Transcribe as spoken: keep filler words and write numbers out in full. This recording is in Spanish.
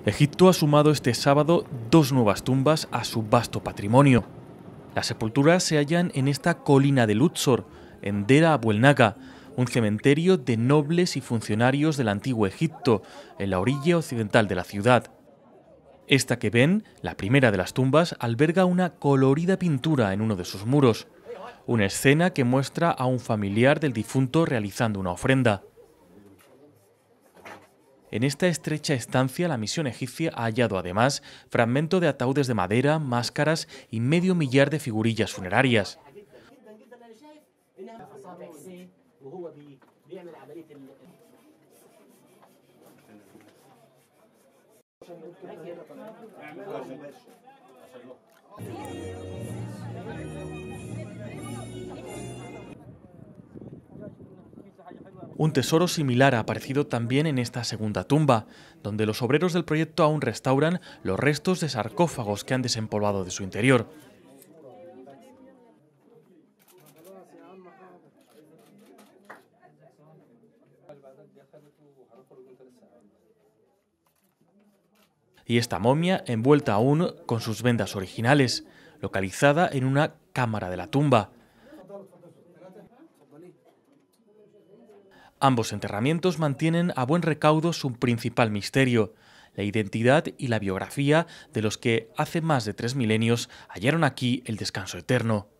Egipto ha sumado este sábado dos nuevas tumbas a su vasto patrimonio. Las sepulturas se hallan en esta colina de Luxor, en Deir Abu el Naga, un cementerio de nobles y funcionarios del antiguo Egipto, en la orilla occidental de la ciudad. Esta que ven, la primera de las tumbas, alberga una colorida pintura en uno de sus muros, una escena que muestra a un familiar del difunto realizando una ofrenda. En esta estrecha estancia, la misión egipcia ha hallado además fragmentos de ataúdes de madera, máscaras y medio millar de figurillas funerarias. Un tesoro similar ha aparecido también en esta segunda tumba, donde los obreros del proyecto aún restauran los restos de sarcófagos que han desempolvado de su interior. Y esta momia envuelta aún con sus vendas originales, localizada en una cámara de la tumba. Ambos enterramientos mantienen a buen recaudo su principal misterio, la identidad y la biografía de los que hace más de tres milenios hallaron aquí el descanso eterno.